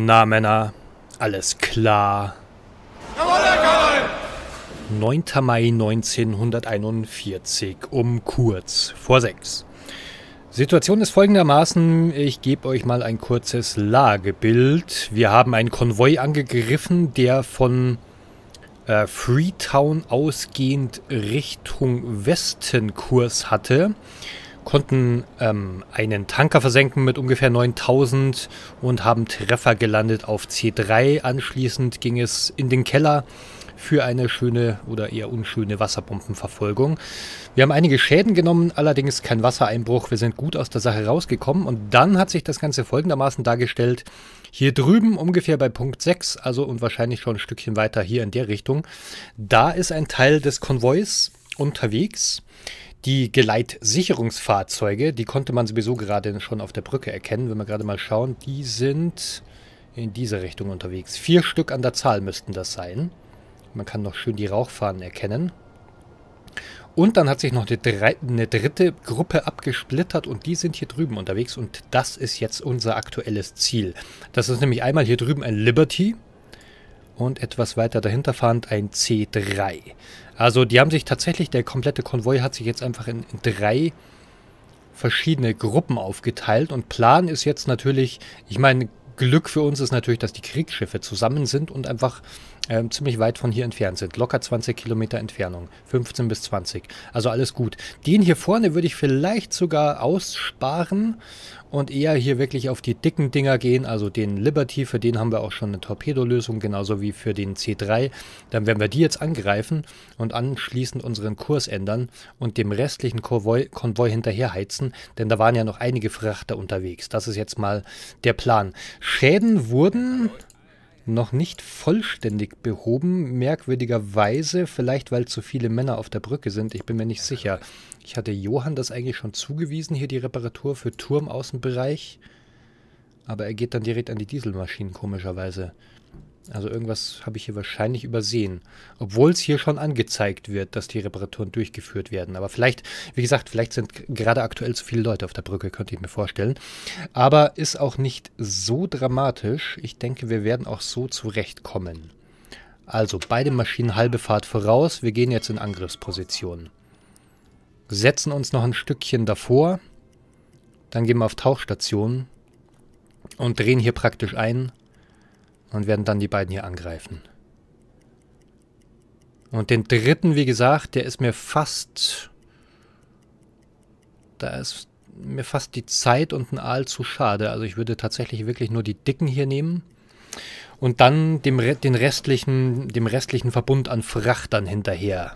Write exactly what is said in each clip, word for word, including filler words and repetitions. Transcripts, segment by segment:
Na Männer, alles klar. neunter Mai neunzehnhunderteinundvierzig um kurz vor sechs. Situation ist folgendermaßen, ich gebe euch mal ein kurzes Lagebild. Wir haben einen Konvoi angegriffen, der von äh, Freetown ausgehend Richtung Westen Kurs hatte. Konnten ähm, einen Tanker versenken mit ungefähr neuntausend und haben Treffer gelandet auf C drei. Anschließend ging es in den Keller für eine schöne oder eher unschöne Wasserbombenverfolgung. Wir haben einige Schäden genommen, allerdings kein Wassereinbruch. Wir sind gut aus der Sache rausgekommen und dann hat sich das Ganze folgendermaßen dargestellt. Hier drüben ungefähr bei Punkt sechs, also und wahrscheinlich schon ein Stückchen weiter hier in der Richtung, da ist ein Teil des Konvois unterwegs. Die Geleitsicherungsfahrzeuge, die konnte man sowieso gerade schon auf der Brücke erkennen, wenn wir gerade mal schauen, die sind in diese Richtung unterwegs. Vier Stück an der Zahl müssten das sein. Man kann noch schön die Rauchfahnen erkennen. Und dann hat sich noch eine, drei, eine dritte Gruppe abgesplittert und die sind hier drüben unterwegs und das ist jetzt unser aktuelles Ziel. Das ist nämlich einmal hier drüben ein Liberty und etwas weiter dahinter fahrend ein C drei. Also die haben sich tatsächlich, der komplette Konvoi hat sich jetzt einfach in, in drei verschiedene Gruppen aufgeteilt und Plan ist jetzt natürlich, ich meine, Glück für uns ist natürlich, dass die Kriegsschiffe zusammen sind und einfach ähm, ziemlich weit von hier entfernt sind. Locker zwanzig Kilometer Entfernung. fünfzehn bis zwanzig. Also alles gut. Den hier vorne würde ich vielleicht sogar aussparen und eher hier wirklich auf die dicken Dinger gehen. Also den Liberty, für den haben wir auch schon eine Torpedolösung, genauso wie für den C drei. Dann werden wir die jetzt angreifen und anschließend unseren Kurs ändern und dem restlichen Konvoi, Konvoi hinterherheizen, denn da waren ja noch einige Frachter unterwegs. Das ist jetzt mal der Plan. Schäden wurden noch nicht vollständig behoben, merkwürdigerweise, vielleicht weil zu viele Männer auf der Brücke sind, ich bin mir nicht sicher. Ich hatte Johann das eigentlich schon zugewiesen, hier die Reparatur für Turmaußenbereich, aber er geht dann direkt an die Dieselmaschinen, komischerweise. Also irgendwas habe ich hier wahrscheinlich übersehen, obwohl es hier schon angezeigt wird, dass die Reparaturen durchgeführt werden. Aber vielleicht, wie gesagt, vielleicht sind gerade aktuell zu viele Leute auf der Brücke, könnte ich mir vorstellen. Aber ist auch nicht so dramatisch. Ich denke, wir werden auch so zurechtkommen. Also beide Maschinen halbe Fahrt voraus. Wir gehen jetzt in Angriffsposition. Setzen uns noch ein Stückchen davor. Dann gehen wir auf Tauchstation und drehen hier praktisch ein. Und werden dann die beiden hier angreifen. Und den dritten, wie gesagt, der ist mir fast... Da ist mir fast die Zeit und ein Aal zu schade. Also ich würde tatsächlich wirklich nur die dicken hier nehmen. Und dann dem, den restlichen, dem restlichen Verbund an Frachtern hinterher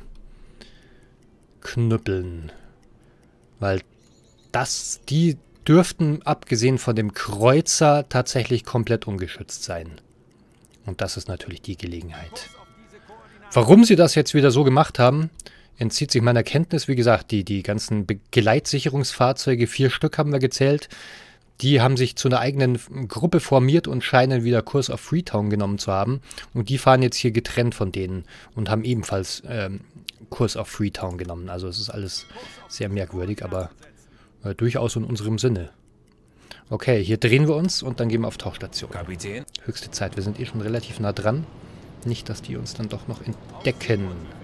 knüppeln. Weil das, die dürften, abgesehen von dem Kreuzer, tatsächlich komplett ungeschützt sein. Und das ist natürlich die Gelegenheit. Warum sie das jetzt wieder so gemacht haben, entzieht sich meiner Kenntnis. Wie gesagt, die, die ganzen Be- Geleitsicherungsfahrzeuge, vier Stück haben wir gezählt, die haben sich zu einer eigenen Gruppe formiert und scheinen wieder Kurs auf Freetown genommen zu haben. Und die fahren jetzt hier getrennt von denen und haben ebenfalls ähm, Kurs auf Freetown genommen. Also es ist alles sehr merkwürdig, aber äh, durchaus in unserem Sinne. Okay, hier drehen wir uns und dann gehen wir auf Tauchstation. Kapitän. Höchste Zeit, wir sind eh schon relativ nah dran. Nicht, dass die uns dann doch noch entdecken.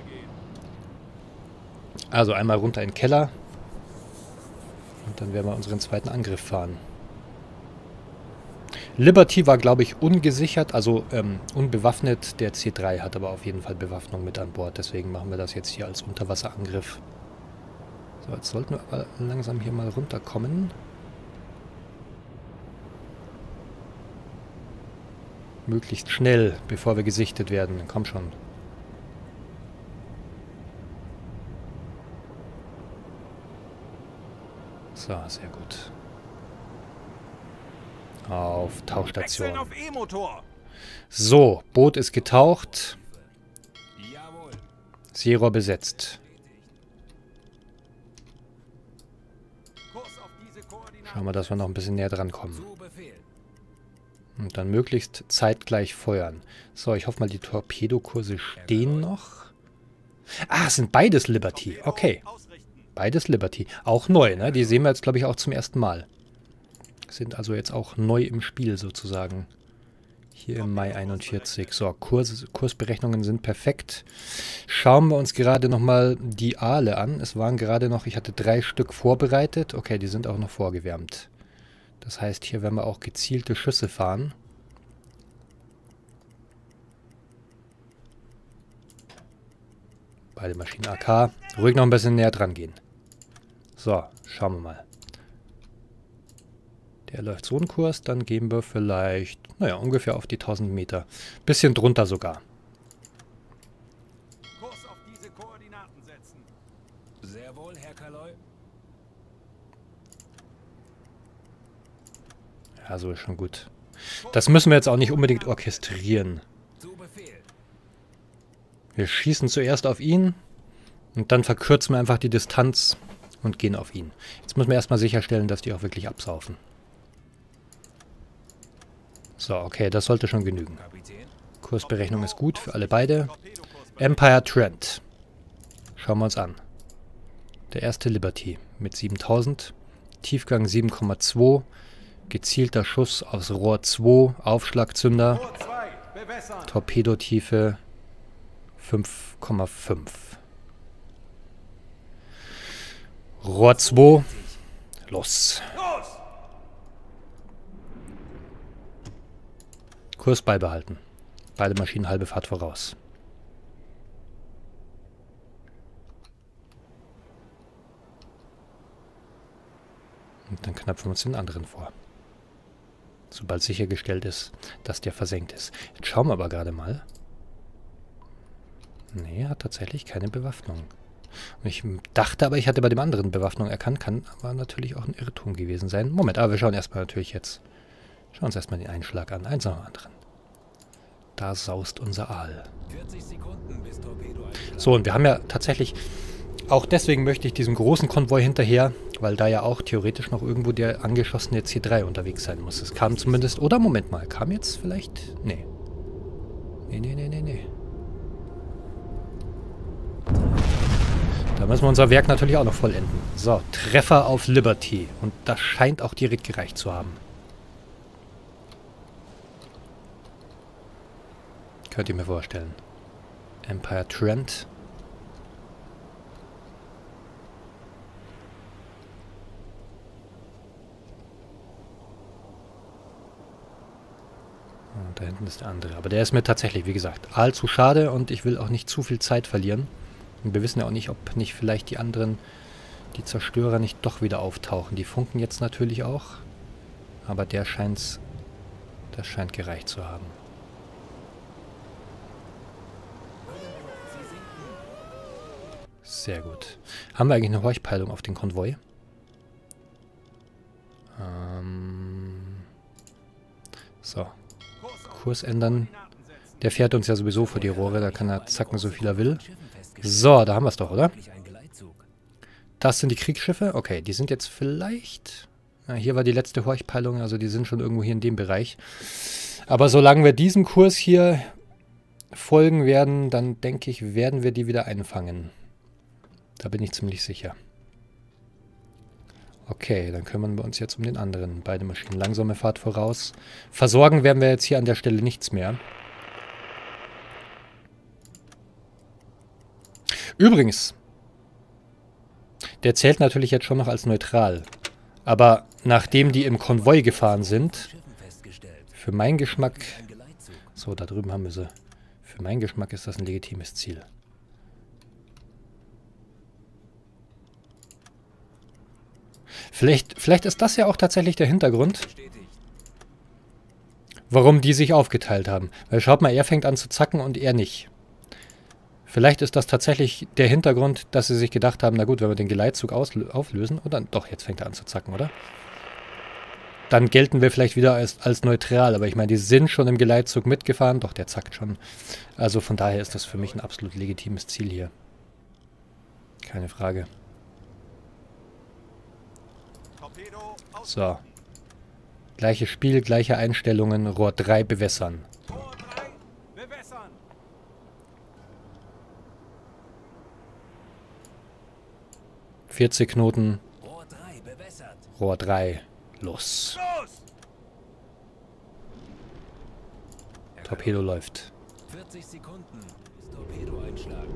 Also einmal runter in den Keller. Und dann werden wir unseren zweiten Angriff fahren. Liberty war, glaube ich, ungesichert, also ähm, unbewaffnet. Der C drei hat aber auf jeden Fall Bewaffnung mit an Bord. Deswegen machen wir das jetzt hier als Unterwasserangriff. So, jetzt sollten wir aber langsam hier mal runterkommen. Möglichst schnell, bevor wir gesichtet werden. Komm schon. So, sehr gut. Auf Tauchstation. Auf E-Motor. So, Boot ist getaucht. Seerohr besetzt. Schauen wir, dass wir noch ein bisschen näher dran kommen. Und dann möglichst zeitgleich feuern. So, ich hoffe mal, die Torpedokurse stehen noch. Ah, es sind beides Liberty. Okay. Beides Liberty. Auch neu, ne? Die sehen wir jetzt, glaube ich, auch zum ersten Mal. Sind also jetzt auch neu im Spiel sozusagen. Hier im Mai einundvierzig. So, Kurs, Kursberechnungen sind perfekt. Schauen wir uns gerade nochmal die Aale an. Es waren gerade noch, ich hatte drei Stück vorbereitet. Okay, die sind auch noch vorgewärmt. Das heißt, hier werden wir auch gezielte Schüsse fahren. Beide Maschinen A K. Ruhig noch ein bisschen näher dran gehen. So, schauen wir mal. Der läuft so einen Kurs, dann gehen wir vielleicht, naja, ungefähr auf die tausend Meter. Bisschen drunter sogar. Kurs auf diese Koordinaten setzen. Sehr wohl, Herr Kaloi. Ja, so ist schon gut. Das müssen wir jetzt auch nicht unbedingt orchestrieren. Zu Befehl. Wir schießen zuerst auf ihn und dann verkürzen wir einfach die Distanz und gehen auf ihn. Jetzt müssen wir erstmal sicherstellen, dass die auch wirklich absaufen. So, okay, das sollte schon genügen. Kursberechnung ist gut für alle beide. Empire Trent. Schauen wir uns an. Der erste Liberty mit siebentausend. Tiefgang sieben Komma zwei. Gezielter Schuss aus Rohr zwei. Aufschlagzünder. Torpedotiefe fünf Komma fünf. Rohr zwei. Los. Kurs beibehalten. Beide Maschinen halbe Fahrt voraus. Und dann knöpfen wir uns den anderen vor. Sobald sichergestellt ist, dass der versenkt ist. Jetzt schauen wir aber gerade mal. Nee, er hat tatsächlich keine Bewaffnung. Und ich dachte aber, ich hatte bei dem anderen Bewaffnung erkannt. Kann aber natürlich auch ein Irrtum gewesen sein. Moment, aber wir schauen erstmal natürlich jetzt. Schauen uns erstmal den Einschlag an. Eins nach dem anderen. Da saust unser Aal. So, und wir haben ja tatsächlich, auch deswegen möchte ich diesem großen Konvoi hinterher, weil da ja auch theoretisch noch irgendwo der angeschossene C drei unterwegs sein muss. Es kam zumindest, oder Moment mal, kam jetzt vielleicht? Nee. Nee, nee, nee, nee, nee. Da müssen wir unser Werk natürlich auch noch vollenden. So, Treffer auf Liberty. Und das scheint auch direkt gereicht zu haben. Könnt ihr mir vorstellen. Empire Trent. Und da hinten ist der andere. Aber der ist mir tatsächlich, wie gesagt, allzu schade und ich will auch nicht zu viel Zeit verlieren. Und wir wissen ja auch nicht, ob nicht vielleicht die anderen, die Zerstörer nicht doch wieder auftauchen. Die funken jetzt natürlich auch. Aber der scheint's, das scheint gereicht zu haben. Sehr gut. Haben wir eigentlich eine Horchpeilung auf den Konvoi? Ähm so. Kurs ändern. Der fährt uns ja sowieso vor die Rohre, da kann er zacken, so viel er will. So, da haben wir es doch, oder? Das sind die Kriegsschiffe. Okay, die sind jetzt vielleicht... Ja, hier war die letzte Horchpeilung, also die sind schon irgendwo hier in dem Bereich. Aber solange wir diesem Kurs hier folgen werden, dann denke ich, werden wir die wieder einfangen. Da bin ich ziemlich sicher. Okay, dann kümmern wir uns jetzt um den anderen. Beide Maschinen langsame Fahrt voraus. Versorgen werden wir jetzt hier an der Stelle nichts mehr. Übrigens, der zählt natürlich jetzt schon noch als neutral. Aber nachdem die im Konvoi gefahren sind, für meinen Geschmack... So, da drüben haben wir sie. Für meinen Geschmack ist das ein legitimes Ziel. Vielleicht, vielleicht ist das ja auch tatsächlich der Hintergrund, warum die sich aufgeteilt haben. Weil schaut mal, er fängt an zu zacken und er nicht. Vielleicht ist das tatsächlich der Hintergrund, dass sie sich gedacht haben, na gut, wenn wir den Geleitzug auflösen, oder doch, jetzt fängt er an zu zacken, oder? Dann gelten wir vielleicht wieder als, als neutral, aber ich meine, die sind schon im Geleitzug mitgefahren, doch, der zackt schon. Also von daher ist das für mich ein absolut legitimes Ziel hier. Keine Frage. So. Gleiches Spiel, gleiche Einstellungen, Rohr drei bewässern. vierzig Knoten. Rohr drei. Los. Torpedo läuft. vierzig Sekunden bis Torpedo einschlagen.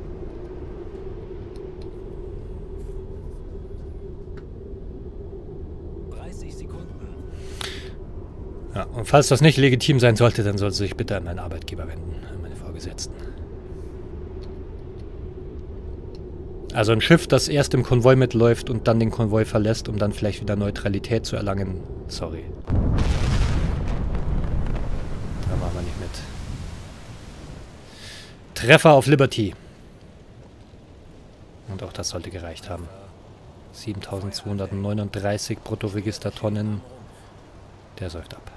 dreißig Sekunden. Ja, und falls das nicht legitim sein sollte, dann sollte sich bitte an meinen Arbeitgeber wenden, an meine Vorgesetzten. Also ein Schiff, das erst im Konvoi mitläuft und dann den Konvoi verlässt, um dann vielleicht wieder Neutralität zu erlangen. Sorry. Da machen wir nicht mit. Treffer auf Liberty. Und auch das sollte gereicht haben. siebentausendzweihundertneununddreißig Bruttoregistertonnen. Der säuft ab.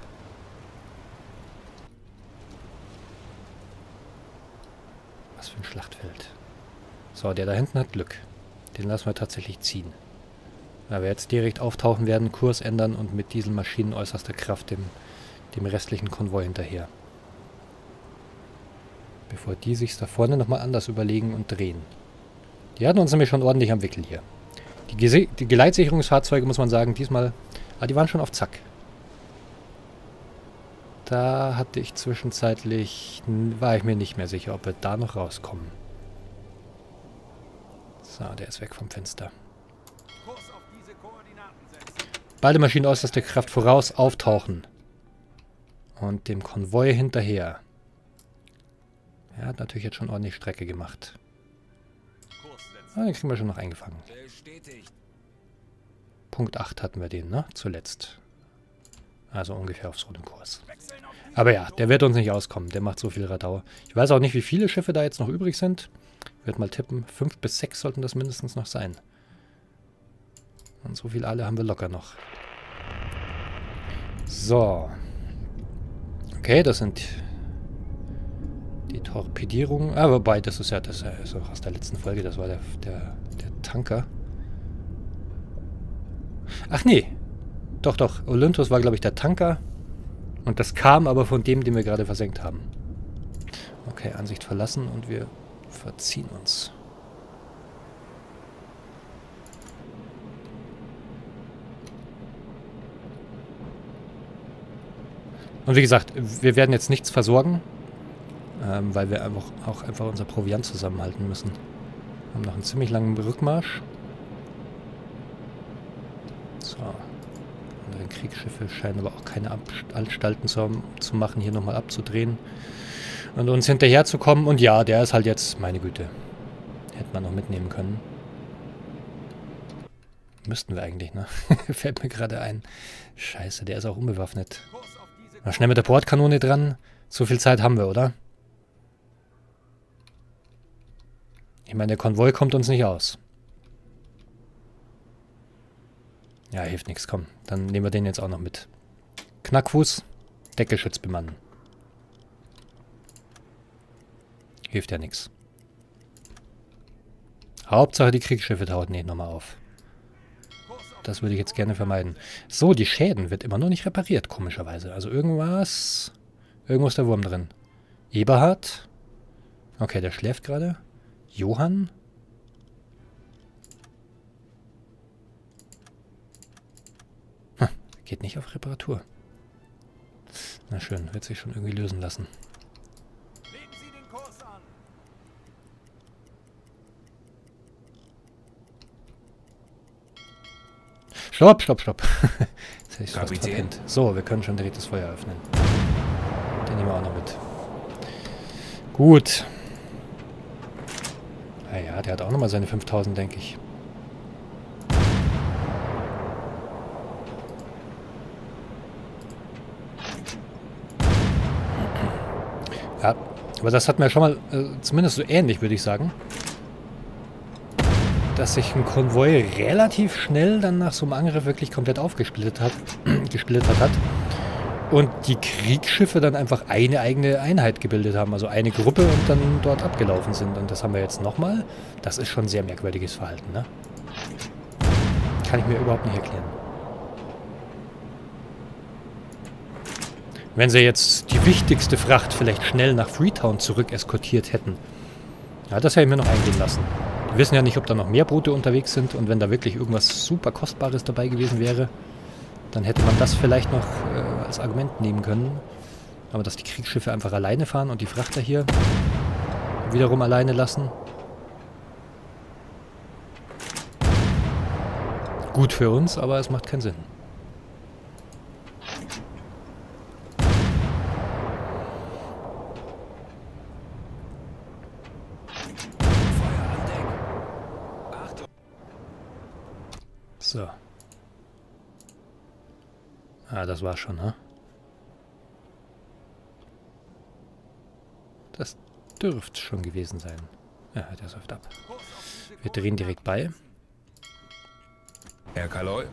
Was für ein Schlachtfeld. So, der da hinten hat Glück. Den lassen wir tatsächlich ziehen. Weil wir jetzt direkt auftauchen werden, Kurs ändern und mit diesen Maschinen äußerster Kraft dem, dem restlichen Konvoi hinterher. Bevor die sich da vorne nochmal anders überlegen und drehen. Die hatten uns nämlich schon ordentlich am Wickel hier. Die, Gese die Geleitsicherungsfahrzeuge, muss man sagen, diesmal, ah, die waren schon auf Zack. Da hatte ich zwischenzeitlich, war ich mir nicht mehr sicher, ob wir da noch rauskommen. So, der ist weg vom Fenster. Kurs auf diese Koordinaten setzen. Beide Maschinen äußerste Kraft voraus, auftauchen. Und dem Konvoi hinterher. Er hat natürlich jetzt schon ordentlich Strecke gemacht. Kurs setzen. Ah, den kriegen wir schon noch eingefangen. Bestätigt. Punkt acht hatten wir den, ne? Zuletzt. Also ungefähr aufs rote Kurs. Wechseln auf diese Aber ja, der wird uns nicht auskommen. Der macht so viel Radau. Ich weiß auch nicht, wie viele Schiffe da jetzt noch übrig sind. Ich würde mal tippen, fünf bis sechs sollten das mindestens noch sein. Und so viel alle haben wir locker noch. So. Okay, das sind die Torpedierungen. Ah, wobei, das ist ja das ist auch aus der letzten Folge. Das war der, der, der Tanker. Ach nee. Doch, doch. Olympus war, glaube ich, der Tanker. Und das kam aber von dem, den wir gerade versenkt haben. Okay, Ansicht verlassen und wir verziehen uns. Und wie gesagt, wir werden jetzt nichts versorgen, ähm, weil wir einfach, auch einfach unser Proviant zusammenhalten müssen. Wir haben noch einen ziemlich langen Rückmarsch. So. Andere Kriegsschiffe scheinen aber auch keine Anstalten zu, zu machen, hier nochmal abzudrehen und uns hinterher zu kommen. Und ja, der ist halt jetzt, meine Güte, hätte man noch mitnehmen können. Müssten wir eigentlich, ne? Fällt mir gerade ein. Scheiße, der ist auch unbewaffnet. Kurs auf diese Mal schnell mit der Bordkanone dran. So viel Zeit haben wir, oder? Ich meine, der Konvoi kommt uns nicht aus. Ja, hilft nichts. Komm, dann nehmen wir den jetzt auch noch mit. Knackfuß, Deckgeschütz bemannen. Hilft ja nichts. Hauptsache, die Kriegsschiffe tauchen nicht nochmal auf. Das würde ich jetzt gerne vermeiden. So, die Schäden wird immer noch nicht repariert, komischerweise. Also irgendwas... Irgendwo ist der Wurm drin. Eberhard. Okay, der schläft gerade. Johann. Hm, geht nicht auf Reparatur. Na schön, wird sich schon irgendwie lösen lassen. legen Sie den Kurs an. Stopp, stopp, stopp. Das hätte ich fast Kapitän. verpennt. So, wir können schon direkt das Feuer öffnen. Den nehmen wir auch noch mit. Gut. Naja, der hat auch nochmal seine fünftausend, denke ich. Ja, aber das hatten wir schon mal, äh, zumindest so ähnlich, würde ich sagen. Dass sich ein Konvoi relativ schnell dann nach so einem Angriff wirklich komplett aufgesplittert hat, gesplittert hat. Und die Kriegsschiffe dann einfach eine eigene Einheit gebildet haben, also eine Gruppe und dann dort abgelaufen sind. Und das haben wir jetzt nochmal. Das ist schon sehr merkwürdiges Verhalten, ne? Kann ich mir überhaupt nicht erklären. Wenn sie jetzt die wichtigste Fracht vielleicht schnell nach Freetown zurück eskortiert hätten. Ja, das hätte ich mir noch eingehen lassen. Wir wissen ja nicht, ob da noch mehr Boote unterwegs sind und wenn da wirklich irgendwas super Kostbares dabei gewesen wäre, dann hätte man das vielleicht noch äh, als Argument nehmen können. Aber dass die Kriegsschiffe einfach alleine fahren und die Frachter hier wiederum alleine lassen. Gut für uns, aber es macht keinen Sinn. So. Ah, das war's schon, ne? Das dürfte schon gewesen sein. Ja, der säuft ab. Wir drehen direkt bei. Herr Kaloy.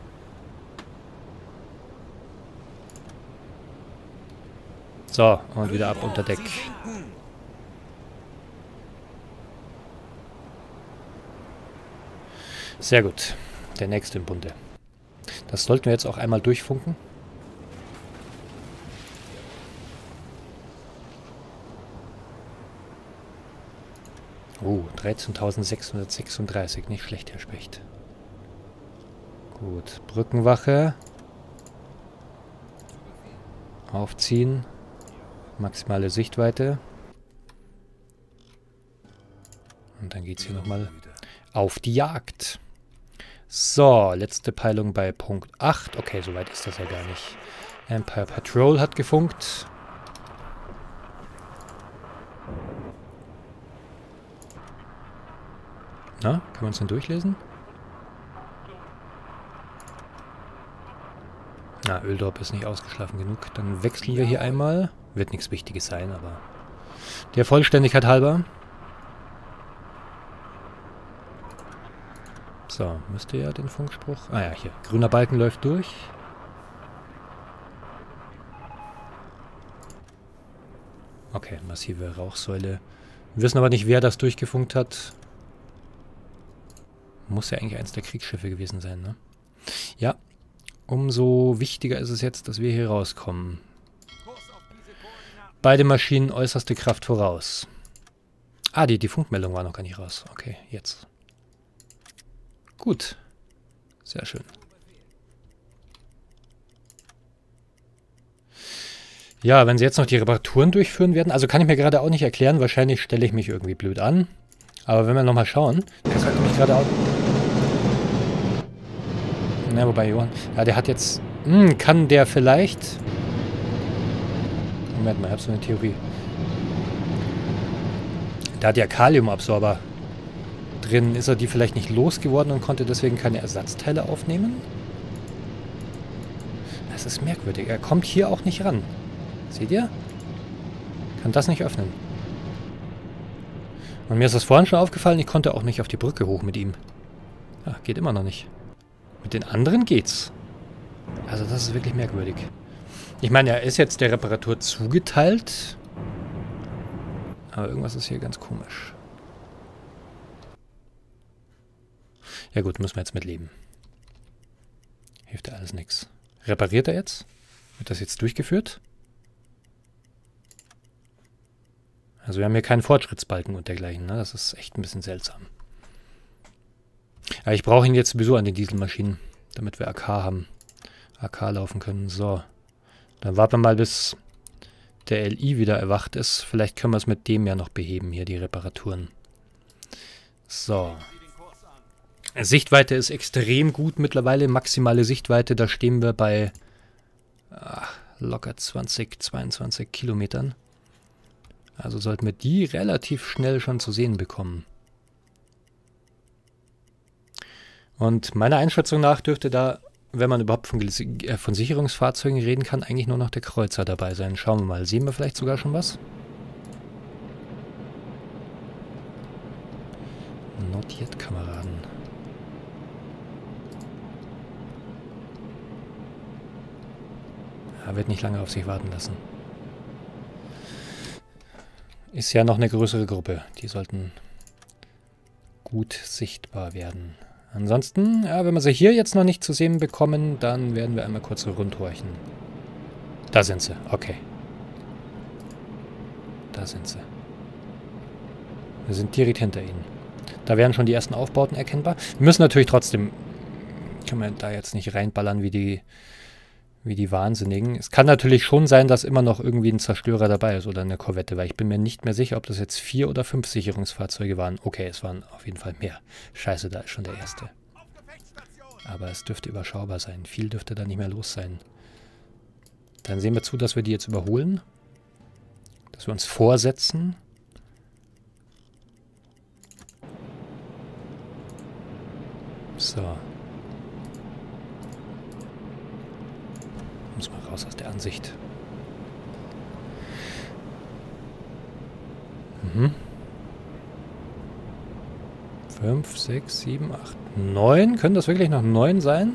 So, und wieder ab unter Deck. Sehr gut. Der nächste im Bunde. Das sollten wir jetzt auch einmal durchfunken. Oh, dreizehntausendsechshundertsechsunddreißig. Nicht schlecht, Herr Specht. Gut, Brückenwache. Aufziehen. Maximale Sichtweite. Und dann geht es hier nochmal auf die Jagd. So, letzte Peilung bei Punkt acht. Okay, soweit ist das ja gar nicht. Empire Patrol hat gefunkt. Na, können wir uns den durchlesen? Na, Öldrop ist nicht ausgeschlafen genug. Dann wechseln wir hier einmal. Wird nichts Wichtiges sein, aber der Vollständigkeit halber. So, müsste ja den Funkspruch... Ah ja, hier. Grüner Balken läuft durch. Okay, massive Rauchsäule. Wir wissen aber nicht, wer das durchgefunkt hat. Muss ja eigentlich eins der Kriegsschiffe gewesen sein, ne? Ja. Umso wichtiger ist es jetzt, dass wir hier rauskommen. Beide Maschinen äußerste Kraft voraus. Ah, die, die Funkmeldung war noch gar nicht raus. Okay, jetzt. Gut. Sehr schön. Ja, wenn sie jetzt noch die Reparaturen durchführen werden, also kann ich mir gerade auch nicht erklären. Wahrscheinlich stelle ich mich irgendwie blöd an. Aber wenn wir nochmal schauen, der sagt nämlich gerade auch... Na, wobei, Johann... Ja, der hat jetzt... Hm, kann der vielleicht... Moment mal, ich habe so eine Theorie. Da hat ja Kaliumabsorber drin. Ist er die vielleicht nicht losgeworden und konnte deswegen keine Ersatzteile aufnehmen? Das ist merkwürdig. Er kommt hier auch nicht ran. Seht ihr? Kann das nicht öffnen. Und mir ist das vorhin schon aufgefallen, ich konnte auch nicht auf die Brücke hoch mit ihm. Ja, geht immer noch nicht. Mit den anderen geht's. Also das ist wirklich merkwürdig. Ich meine, er ist jetzt der Reparatur zugeteilt. Aber irgendwas ist hier ganz komisch. Ja gut, müssen wir jetzt mitleben. Hilft ja alles nichts. Repariert er jetzt? Wird das jetzt durchgeführt? Also wir haben hier keinen Fortschrittsbalken und dergleichen, ne? Das ist echt ein bisschen seltsam. Aber ich brauche ihn jetzt sowieso an den Dieselmaschinen, damit wir A K haben. A K laufen können. So. Dann warten wir mal, bis der L I wieder erwacht ist. Vielleicht können wir es mit dem ja noch beheben, hier die Reparaturen. So. Sichtweite ist extrem gut mittlerweile. Maximale Sichtweite, da stehen wir bei ach, locker zwanzig, zweiundzwanzig Kilometern. Also sollten wir die relativ schnell schon zu sehen bekommen. Und meiner Einschätzung nach dürfte da, wenn man überhaupt von, äh, von Sicherungsfahrzeugen reden kann, eigentlich nur noch der Kreuzer dabei sein. Schauen wir mal. Sehen wir vielleicht sogar schon was? Notiert, Kameraden. Er wird nicht lange auf sich warten lassen. Ist ja noch eine größere Gruppe. Die sollten gut sichtbar werden. Ansonsten, ja, wenn wir sie hier jetzt noch nicht zu sehen bekommen, dann werden wir einmal kurz rundhorchen. Da sind sie, okay. Da sind sie. Wir sind direkt hinter ihnen. Da wären schon die ersten Aufbauten erkennbar. Wir müssen natürlich trotzdem, können wir da jetzt nicht reinballern wie die, Wie die Wahnsinnigen. Es kann natürlich schon sein, dass immer noch irgendwie ein Zerstörer dabei ist oder eine Korvette, weil ich bin mir nicht mehr sicher, ob das jetzt vier oder fünf Sicherungsfahrzeuge waren. Okay, es waren auf jeden Fall mehr. Scheiße, da ist schon der erste. Aber es dürfte überschaubar sein. Viel dürfte da nicht mehr los sein. Dann sehen wir zu, dass wir die jetzt überholen. Dass wir uns vorsetzen. So. Muss mal raus aus der Ansicht. Mhm. fünf, sechs, sieben, acht, neun. Können das wirklich noch neun sein?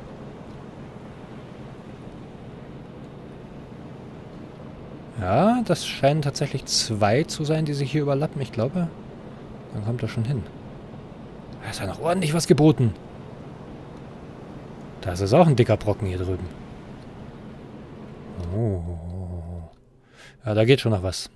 Ja, das scheinen tatsächlich zwei zu sein, die sich hier überlappen. Ich glaube, dann kommt das schon hin. Da ist ja noch ordentlich was geboten. Da ist es auch ein dicker Brocken hier drüben. Oh. Ja, da geht schon noch was.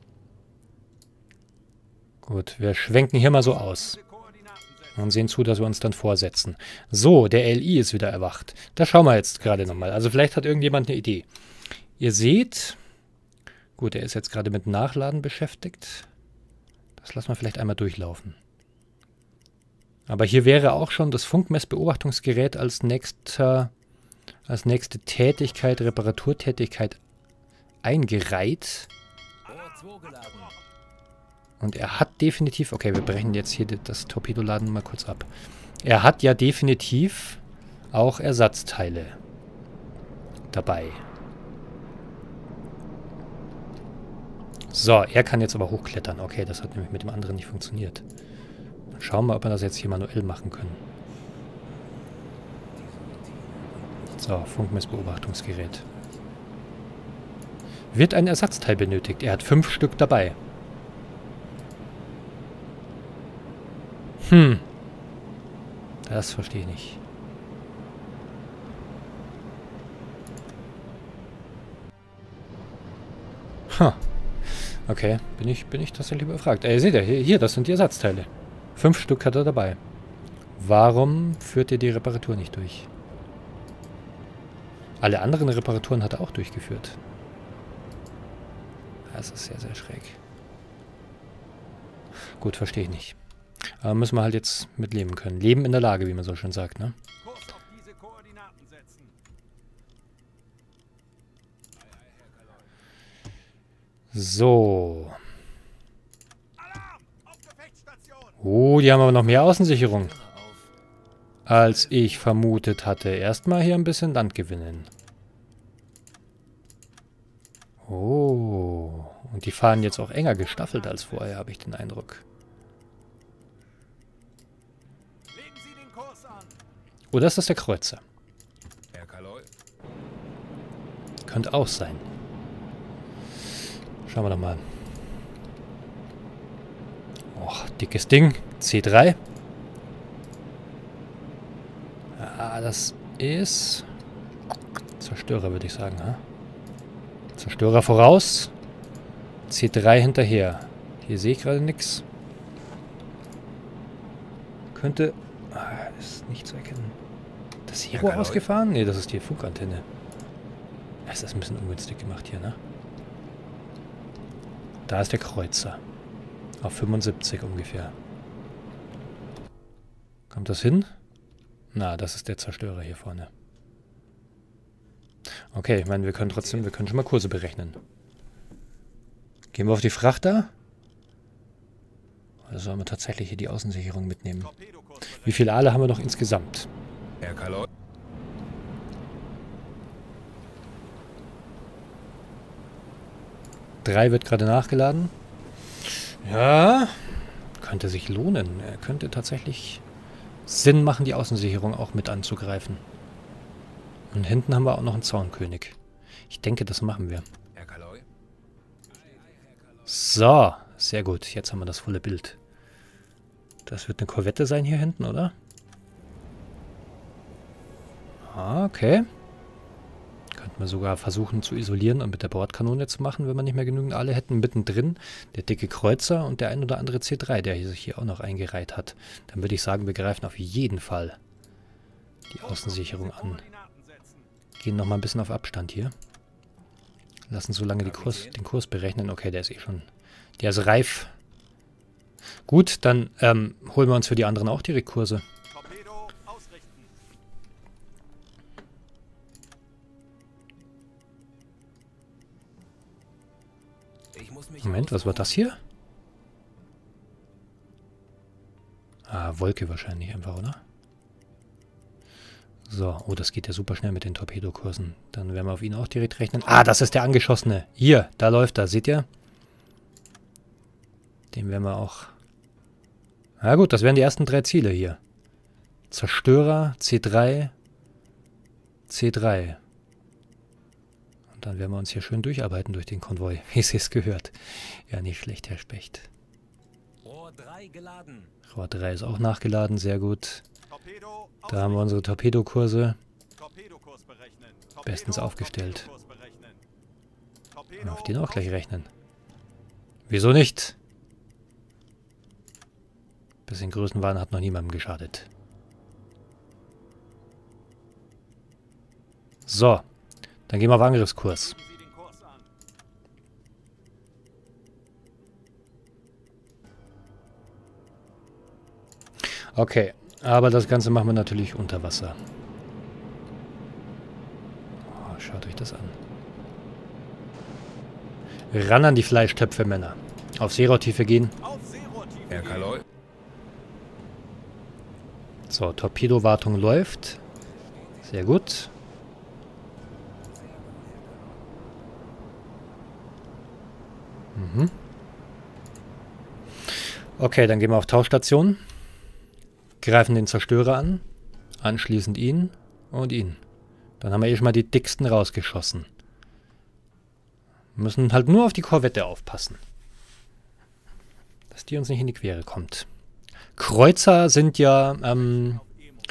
Gut, wir schwenken hier mal so aus. Und sehen zu, dass wir uns dann vorsetzen. So, der L I ist wieder erwacht. Da schauen wir jetzt gerade nochmal. Also vielleicht hat irgendjemand eine Idee. Ihr seht... Gut, er ist jetzt gerade mit Nachladen beschäftigt. Das lassen wir vielleicht einmal durchlaufen. Aber hier wäre auch schon das Funkmessbeobachtungsgerät als nächster, als nächste Tätigkeit, Reparaturtätigkeit eingereiht. Und er hat definitiv... Okay, wir brechen jetzt hier das Torpedoladen mal kurz ab. Er hat ja definitiv auch Ersatzteile dabei. So, er kann jetzt aber hochklettern. Okay, das hat nämlich mit dem anderen nicht funktioniert. Dann schauen wir, ob wir das jetzt hier manuell machen können. So, Funkmessbeobachtungsgerät. Wird ein Ersatzteil benötigt. Er hat fünf Stück dabei. Hm. Das verstehe ich nicht. Ha. Okay, bin ich, bin ich tatsächlich überfragt. Äh, seht ihr, hier, hier, das sind die Ersatzteile. Fünf Stück hat er dabei. Warum führt er die Reparatur nicht durch? Alle anderen Reparaturen hat er auch durchgeführt. Das ist sehr, sehr schräg. Gut, verstehe ich nicht. Aber müssen wir halt jetzt mit leben können. Leben in der Lage, wie man so schön sagt, ne? Kurs auf diese Koordinaten setzen. So. Alarm! Auf Gefechtsstation! Oh, die haben aber noch mehr Außensicherung, als ich vermutet hatte. Erstmal hier ein bisschen Land gewinnen. Oh. Und die fahren jetzt auch enger gestaffelt als vorher, habe ich den Eindruck. Legen Sie den Kurs an! Oder ist das der Kreuzer? Herr Kaloi. Könnte auch sein. Schauen wir doch mal. Oh, dickes Ding. C drei. Ah, das ist... Zerstörer, würde ich sagen. Ha? Zerstörer voraus. C drei hinterher. Hier sehe ich gerade nichts. Könnte... Ah, ist nicht zu erkennen. Das Hero Ja, ausgefahren? Ne, das ist die Funkantenne. Das ist ein bisschen ungünstig gemacht hier, ne? Da ist der Kreuzer. Auf fünfundsiebzig ungefähr. Kommt das hin? Na, das ist der Zerstörer hier vorne. Okay, ich meine, wir können trotzdem, wir können schon mal Kurse berechnen. Gehen wir auf die Frachter? Oder sollen wir tatsächlich hier die Außensicherung mitnehmen? Wie viele Aale haben wir noch insgesamt? Herr Kaloi. Drei wird gerade nachgeladen. Ja, könnte sich lohnen. Er könnte tatsächlich Sinn machen, die Außensicherung auch mit anzugreifen. Und hinten haben wir auch noch einen Zaunkönig. Ich denke, das machen wir. Herr Kaloi. So, sehr gut. Jetzt haben wir das volle Bild. Das wird eine Korvette sein hier hinten, oder? Okay. Könnten wir sogar versuchen zu isolieren und mit der Bordkanone zu machen, wenn wir nicht mehr genügend Aale hätten. Mittendrin der dicke Kreuzer und der ein oder andere C drei, der sich hier auch noch eingereiht hat. Dann würde ich sagen, wir greifen auf jeden Fall die Außensicherung an. Gehen noch mal ein bisschen auf Abstand hier. Lassen so lange die Kurs, den Kurs berechnen. Okay, der ist eh schon... Der ist reif. Gut, dann ähm, holen wir uns für die anderen auch direkt Kurse. Torpedo ausrichten. Ich muss mich Moment, was war das hier? Ah, Wolke wahrscheinlich einfach, oder? So, oh, das geht ja super schnell mit den Torpedokursen. Dann werden wir auf ihn auch direkt rechnen. Ah, das ist der angeschossene. Hier, da läuft er, seht ihr? Den werden wir auch... Na gut, das wären die ersten drei Ziele hier. Zerstörer, C drei, C drei. Und dann werden wir uns hier schön durcharbeiten durch den Konvoi, wie es es gehört. Ja, nicht schlecht, Herr Specht. Rohr drei geladen. Rohr drei ist auch nachgeladen, sehr gut. Torpedo Da haben wir unsere Torpedokurse Torpedokurs berechnen. Torpedo, bestens aufgestellt. Torpedokurs berechnen. Und Torpedo auf den auch gleich rechnen. Wieso nicht? Bisschen Größenwahn hat noch niemandem geschadet. So, dann gehen wir auf Angriffskurs. Legen Sie den Kurs an. Okay, aber das Ganze machen wir natürlich unter Wasser. Oh, schaut euch das an. Ran an die Fleischtöpfe, Männer. Auf Seerohrtiefe gehen. Auf Seerohrtiefe. Herr Kaloi. So, Torpedowartung läuft. Sehr gut. Mhm. Okay, dann gehen wir auf Tauchstation. Greifen den Zerstörer an. Anschließend ihn und ihn. Dann haben wir eh schon mal die dicksten rausgeschossen. Wir müssen halt nur auf die Korvette aufpassen. Dass die uns nicht in die Quere kommt. Kreuzer sind ja ähm,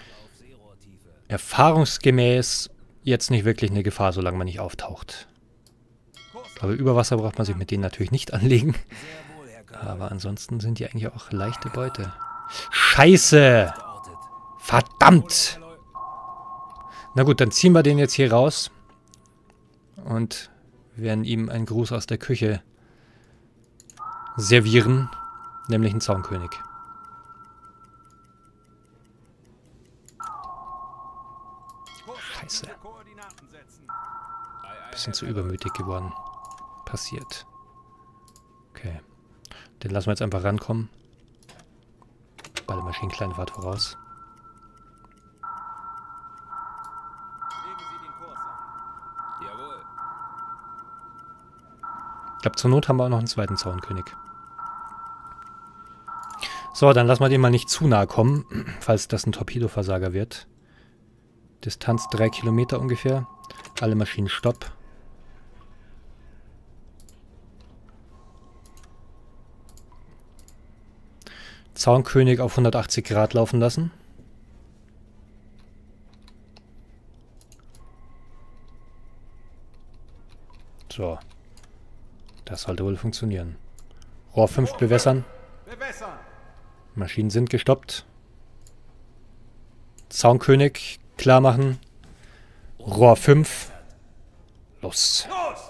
erfahrungsgemäß jetzt nicht wirklich eine Gefahr, solange man nicht auftaucht. Aber über Wasser braucht man sich mit denen natürlich nicht anlegen. Aber ansonsten sind die eigentlich auch leichte Beute. Scheiße! Verdammt! Na gut, dann ziehen wir den jetzt hier raus. Und werden ihm einen Gruß aus der Küche servieren. Nämlich einen Zaunkönig. Scheiße. Bisschen zu übermütig geworden. Passiert. Okay. Den lassen wir jetzt einfach rankommen. Beide Maschinen kleine Fahrt voraus. Legen Sie den Kurs an. Jawohl. Ich glaube, zur Not haben wir auch noch einen zweiten Zaunkönig. So, dann lassen wir den mal nicht zu nahe kommen, falls das ein Torpedoversager wird. Distanz drei Kilometer ungefähr. Alle Maschinen stopp. Zaunkönig auf hundertachtzig Grad laufen lassen. So. Das sollte wohl funktionieren. Rohr fünf bewässern. Bewässern. Maschinen sind gestoppt. Zaunkönig klar machen. Rohr fünf. Los. Los!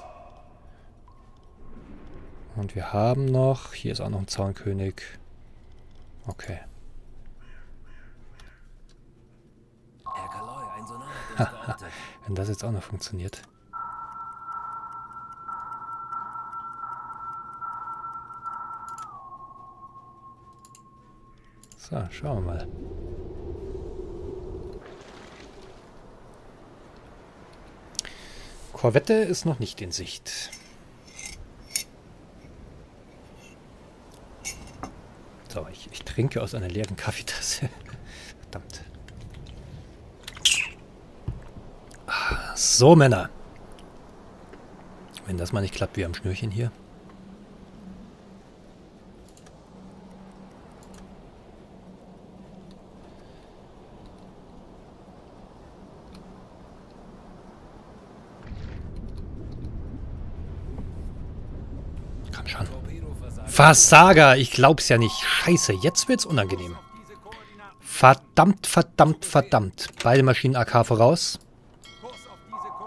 Und wir haben noch... Hier ist auch noch ein Zaunkönig. Okay. Herr Kaloi, ein Sonar hat uns geortet. Wenn das jetzt auch noch funktioniert. So, schauen wir mal. Korvette ist noch nicht in Sicht. So, ich, ich trinke aus einer leeren Kaffeetasse. Verdammt. So, Männer. Wenn das mal nicht klappt wie am Schnürchen hier. Komm schon. Versager, ich glaub's ja nicht. Scheiße, jetzt wird's unangenehm. Verdammt, verdammt, verdammt. Beide Maschinen A K voraus. Kurs auf diese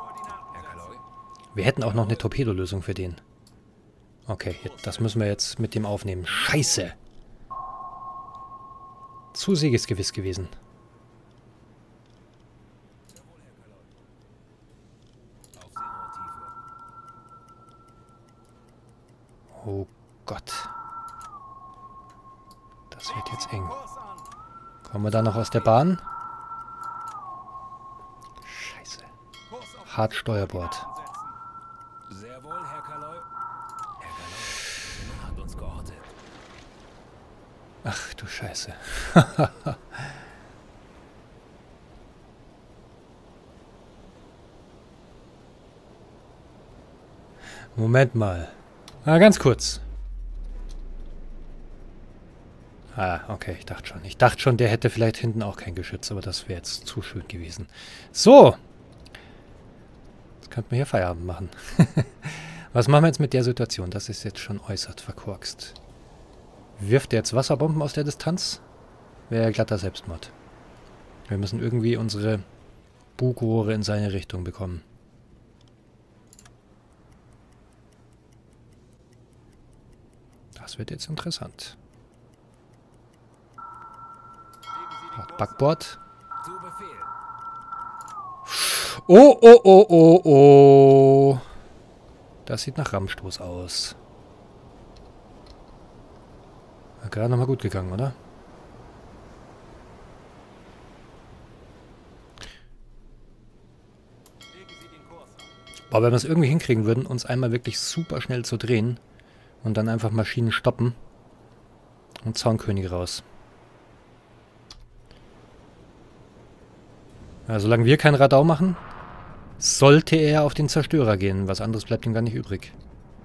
Wir hätten auch noch eine Torpedolösung für den. Okay, das müssen wir jetzt mit dem aufnehmen. Scheiße! Zu siegesgewiss gewesen. Oh Gott. Das wird jetzt eng. Kommen wir da noch aus der Bahn? Scheiße. Hart Steuerbord. Sehr wohl, Herr Kaloi. Herr Kaloi hat uns geortet. Ach du Scheiße. Moment mal. Ah, ganz kurz. Ah, okay, ich dachte schon. Ich dachte schon, der hätte vielleicht hinten auch kein Geschütz, aber das wäre jetzt zu schön gewesen. So. Jetzt könnten wir hier Feierabend machen. Was machen wir jetzt mit der Situation? Das ist jetzt schon äußerst verkorkst. Wirft der jetzt Wasserbomben aus der Distanz? Wäre glatter Selbstmord. Wir müssen irgendwie unsere Bugrohre in seine Richtung bekommen. Das wird jetzt interessant. Backbord. Zu Befehl. Oh, oh, oh, oh, oh. Das sieht nach Rammstoß aus. War gerade nochmal gut gegangen, oder? Aber wenn wir es irgendwie hinkriegen würden, uns einmal wirklich super schnell zu drehen und dann einfach Maschinen stoppen und Zaunkönig raus. Ja, solange wir kein Radau machen, sollte er auf den Zerstörer gehen. Was anderes bleibt ihm gar nicht übrig.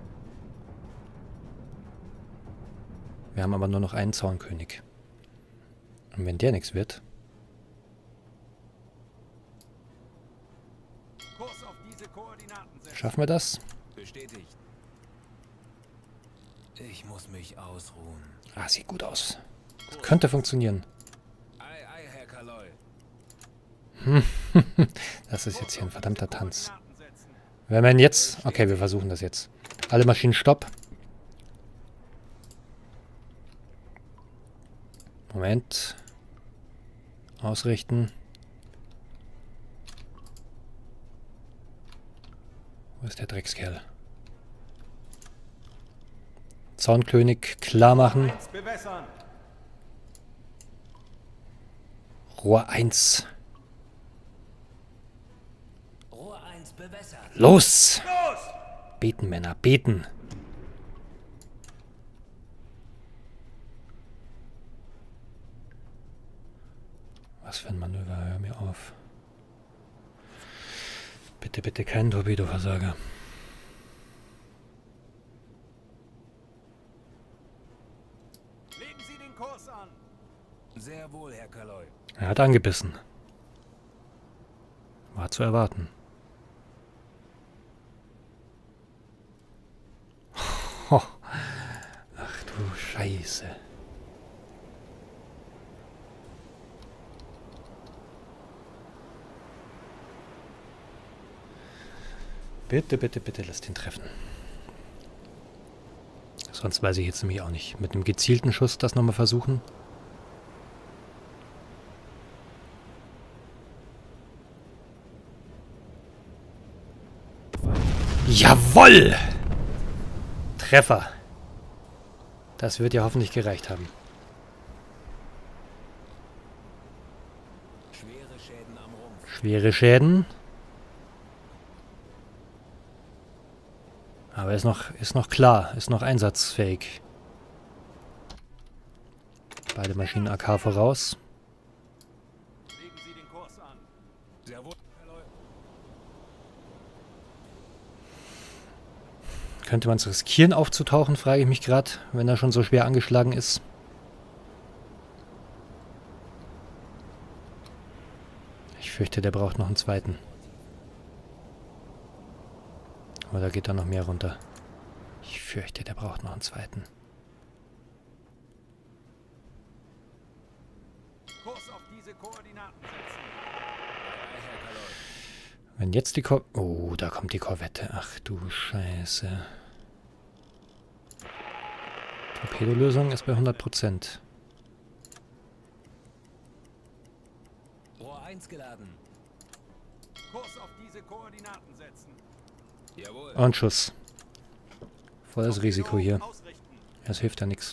Wir haben aber nur noch einen Zaunkönig. Und wenn der nichts wird... Schaffen wir das? Bestätigt. Ich muss mich ausruhen. Ah, sieht gut aus. Das könnte funktionieren. Ei, ei, Herr Kaloi. Das ist jetzt hier ein verdammter Tanz. Wenn wir ihn jetzt... Okay, wir versuchen das jetzt. Alle Maschinen stopp. Moment. Ausrichten. Wo ist der Dreckskerl? Zaunkönig klar machen. Rohr eins. Rohr eins bewässert. Los! Beten, Männer, beten. Was für ein Manöver, hör mir auf. Bitte, bitte kein Torpedoversager. Legen Sie den Kurs an. Sehr wohl, Herr Kaloi. Er hat angebissen. War zu erwarten. Ho. Ach du Scheiße. Bitte, bitte, bitte, lass den treffen. Sonst weiß ich jetzt nämlich auch nicht. Mit einem gezielten Schuss das nochmal versuchen. Jawoll! Treffer. Das wird ja hoffentlich gereicht haben. Schwere Schäden am Rumpf. Schwere Schäden. Aber ist noch, ist noch klar, ist noch einsatzfähig. Beide Maschinen A K voraus. Legen Sie den Kurs an. Sehr wohl, Herr Kaloi. Könnte man es riskieren aufzutauchen, frage ich mich gerade, wenn er schon so schwer angeschlagen ist. Ich fürchte, der braucht noch einen zweiten. Oder geht da noch mehr runter? Ich fürchte, der braucht noch einen zweiten. Kurs auf diese Koordinaten setzen. Ei, ei, Herr Kaloi. Wenn jetzt die Kor... Oh, da kommt die Korvette. Ach du Scheiße. Torpedolösung ist bei hundert Prozent. Rohr eins geladen. Kurs auf diese Koordinaten setzen. Jawohl. Und Schuss. Volles Risiko hier. Ausrichten. Das hilft ja nichts.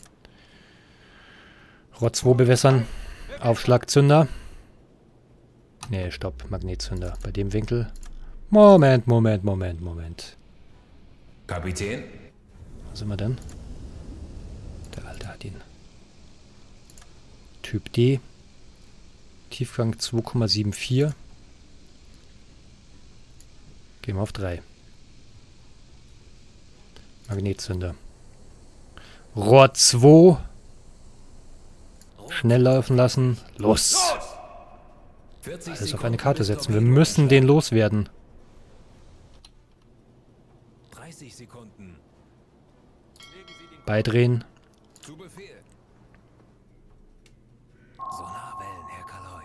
Rohr zwei bewässern. Aufschlagzünder. Nee, stopp. Magnetzünder. Bei dem Winkel. Moment, Moment, Moment, Moment. Kapitän. Wo sind wir denn? Der Alte hat ihn. Typ D. Tiefgang zwei Komma vierundsiebzig. Gehen wir auf drei. Magnetzünder. Rohr zwei. Schnell laufen lassen. Los! Alles auf eine Karte setzen. Wir müssen den loswerden. dreißig Sekunden. Legen Sie den Beidrehen. Zu Befehl. Sonarwellen, Herr Kaloi.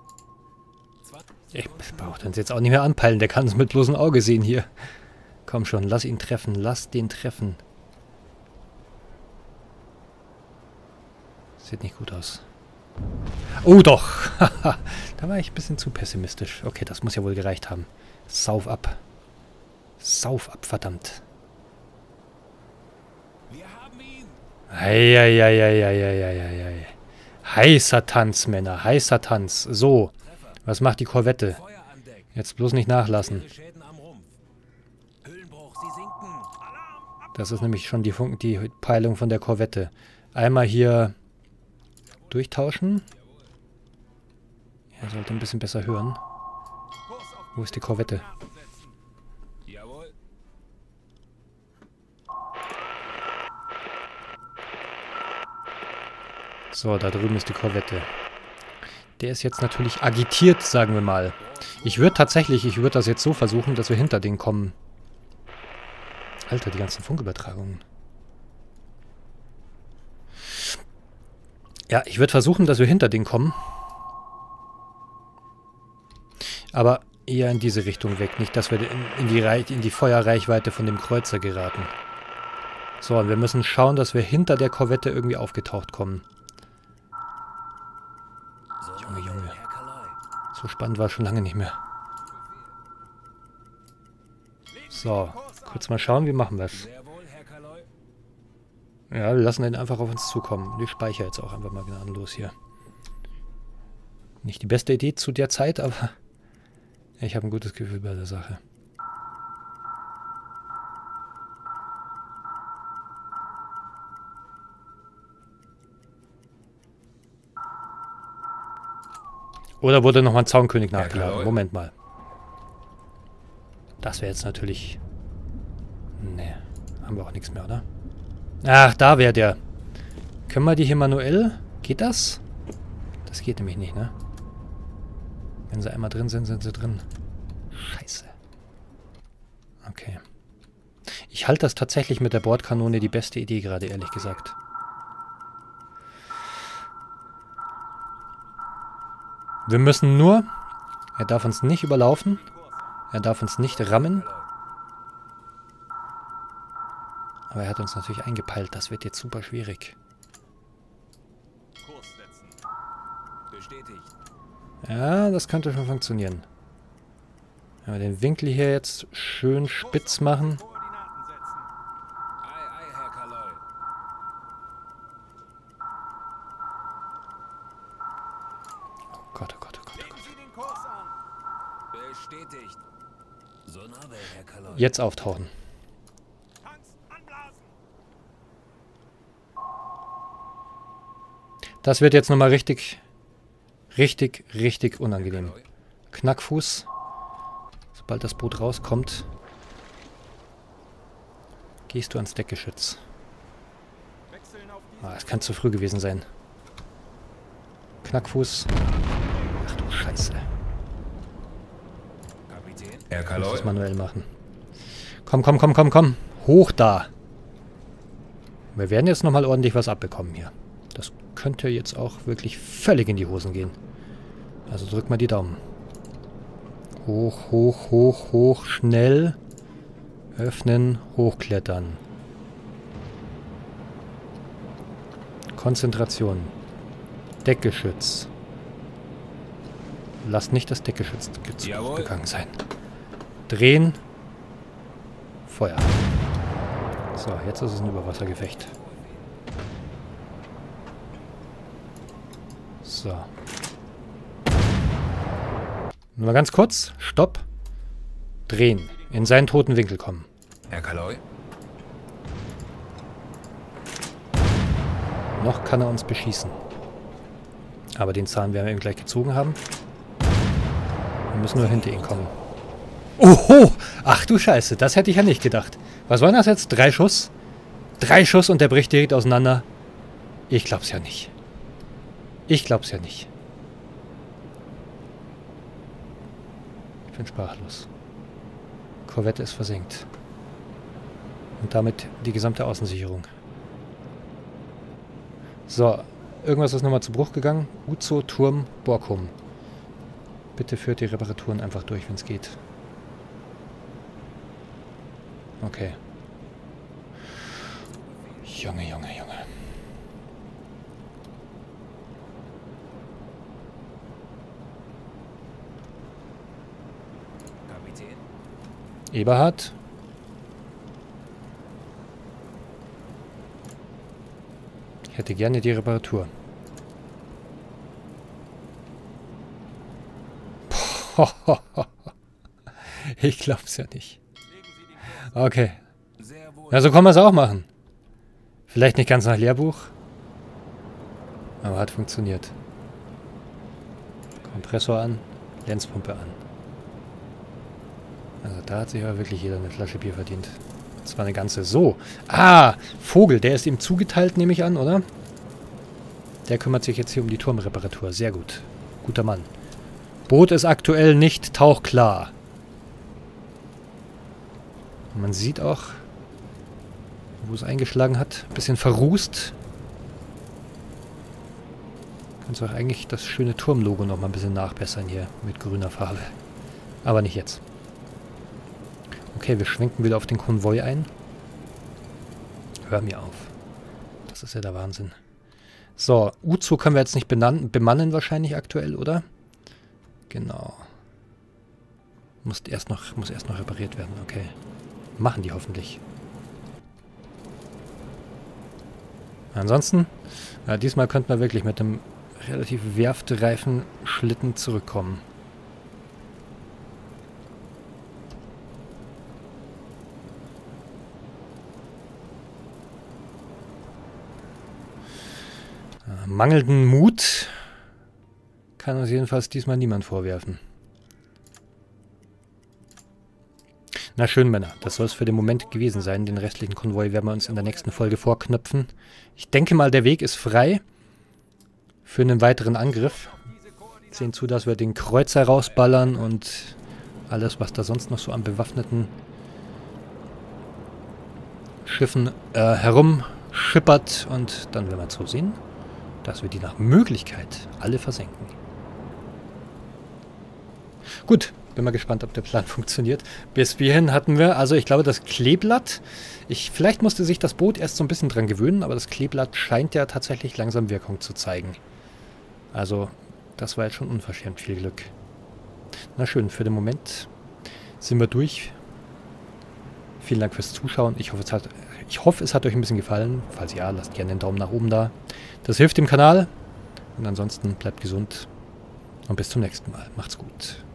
Ich brauche uns jetzt auch nicht mehr anpeilen. Der kann es mit bloßem Auge sehen hier. Komm schon, lass ihn treffen. Lass den treffen. Sieht nicht gut aus. Oh doch! Da war ich ein bisschen zu pessimistisch. Okay, das muss ja wohl gereicht haben. Sauf ab. Sauf ab, verdammt. Wir haben ihn. Eieieiei. Heißer Tanz, Männer. Heißer Tanz. So. Was macht die Korvette? Feuer an Deck. Jetzt bloß nicht nachlassen. Schwere Schäden am Rumpf. Hüllenbruch, Sie sinken. Das ist nämlich schon die, Fun die Peilung von der Korvette. Einmal hier durchtauschen. Er sollte ein bisschen besser hören. Kurs auf Wo ist die Korvette? Koordinaten setzen. Jawohl. So, da drüben ist die Korvette. Der ist jetzt natürlich agitiert, sagen wir mal. Ich würde tatsächlich, ich würde das jetzt so versuchen, dass wir hinter den kommen. Alter, die ganzen Funkübertragungen. Ja, ich würde versuchen, dass wir hinter den kommen. Aber eher in diese Richtung weg. Nicht, dass wir in, in, die, Reich, in die Feuerreichweite von dem Kreuzer geraten. So, und wir müssen schauen, dass wir hinter der Korvette irgendwie aufgetaucht kommen. Junge, Junge. Herr Kaloi. So spannend war es schon lange nicht mehr. So, kurz mal schauen, wie machen wir es. Sehr wohl, Herr Kaloi. Ja, wir lassen den einfach auf uns zukommen. Ich speichere jetzt auch einfach mal gnadenlos hier. Nicht die beste Idee zu der Zeit, aber ich habe ein gutes Gefühl bei der Sache. Oder wurde nochmal ein Zaunkönig nachgeladen? Moment mal. Das wäre jetzt natürlich... Ne, haben wir auch nichts mehr, oder? Ach, da wäre der. Können wir die hier manuell? Geht das? Das geht nämlich nicht, ne? Wenn sie einmal drin sind, sind sie drin. Scheiße. Okay. Ich halte das tatsächlich mit der Bordkanone die beste Idee gerade, ehrlich gesagt. Wir müssen nur... Er darf uns nicht überlaufen. Er darf uns nicht rammen. Aber er hat uns natürlich eingepeilt. Das wird jetzt super schwierig. Kurs setzen. Bestätigt. Ja, das könnte schon funktionieren. Wenn wir den Winkel hier jetzt schön spitz machen. Koordinaten setzen. Ei, ei, Herr Kaloi. Oh Gott, oh Gott, oh Gott, oh Legen Gott. Sie den Kurs an. Bestätigt. Sonarwellen, Herr Kaloi. Jetzt auftauchen. Tanks anblasen. Das wird jetzt nochmal richtig, richtig, richtig unangenehm. Knackfuß. Sobald das Boot rauskommt, gehst du ans Deckgeschütz. Wechseln auf diese Ah, es kann zu früh gewesen sein. Knackfuß. Ach du Scheiße. Kapitän. Ich Herr muss Kaloi. das manuell machen. Komm, komm, komm, komm, komm. Hoch da. Wir werden jetzt nochmal ordentlich was abbekommen hier. Das könnte jetzt auch wirklich völlig in die Hosen gehen. Also drück mal die Daumen. Hoch, hoch, hoch, hoch, schnell. Öffnen, hochklettern. Konzentration. Deckgeschütz. Lass nicht das Deckgeschütz gegangen sein. Drehen. Feuer. So, jetzt ist es ein Überwassergefecht. So. Nur mal ganz kurz. Stopp. Drehen. In seinen toten Winkel kommen. Herr Kaloi? Noch kann er uns beschießen. Aber den Zahn werden wir ihm gleich gezogen haben. Wir müssen nur hinter ihn kommen. Oho! Ach du Scheiße, das hätte ich ja nicht gedacht. Was waren das jetzt? Drei Schuss? Drei Schuss und der bricht direkt auseinander? Ich glaub's ja nicht. Ich glaub's ja nicht. Ich bin sprachlos. Korvette ist versenkt. Und damit die gesamte Außensicherung. So, irgendwas ist nochmal zu Bruch gegangen. Uzo, Turm, Borkum. Bitte führt die Reparaturen einfach durch, wenn es geht. Okay. Junge, Junge, Junge. Kapitän? Eberhard. Ich hätte gerne die Reparatur. Ich glaub's ja nicht. Okay. Ja, so kann man es auch machen. Vielleicht nicht ganz nach Lehrbuch. Aber hat funktioniert. Kompressor an, Lenzpumpe an. Also da hat sich aber wirklich jeder eine Flasche Bier verdient. Das war eine ganze. So. Ah, Vogel, der ist ihm zugeteilt, nehme ich an, oder? Der kümmert sich jetzt hier um die Turmreparatur. Sehr gut. Guter Mann. Boot ist aktuell nicht tauchklar. Man sieht auch, wo es eingeschlagen hat. Ein bisschen verrußt. Kannst du auch eigentlich das schöne Turmlogo noch mal ein bisschen nachbessern hier mit grüner Farbe. Aber nicht jetzt. Okay, wir schwenken wieder auf den Konvoi ein. Hör mir auf. Das ist ja der Wahnsinn. So, Uzo können wir jetzt nicht bemannen wahrscheinlich aktuell, oder? Genau. Muss erst noch, muss erst noch repariert werden, okay. Machen die hoffentlich. Ansonsten, ja, diesmal könnten wir wirklich mit einem relativ werftreifen Schlitten zurückkommen. Äh, mangelnden Mut kann uns jedenfalls diesmal niemand vorwerfen. Na schön, Männer. Das soll es für den Moment gewesen sein. Den restlichen Konvoi werden wir uns in der nächsten Folge vorknöpfen. Ich denke mal, der Weg ist frei für einen weiteren Angriff. Sehen zu, dass wir den Kreuzer rausballern und alles, was da sonst noch so an bewaffneten Schiffen äh, herumschippert. Und dann werden wir zusehen, dass wir die nach Möglichkeit alle versenken. Gut. Bin mal gespannt, ob der Plan funktioniert. Bis hierhin hatten wir, also ich glaube, das Kleeblatt. Ich, vielleicht musste sich das Boot erst so ein bisschen dran gewöhnen, aber das Kleeblatt scheint ja tatsächlich langsam Wirkung zu zeigen. Also, das war jetzt schon unverschämt viel Glück. Na schön, für den Moment sind wir durch. Vielen Dank fürs Zuschauen. Ich hoffe, es hat, ich hoffe, es hat euch ein bisschen gefallen. Falls ja, lasst gerne den Daumen nach oben da. Das hilft dem Kanal. Und ansonsten bleibt gesund. Und bis zum nächsten Mal. Macht's gut.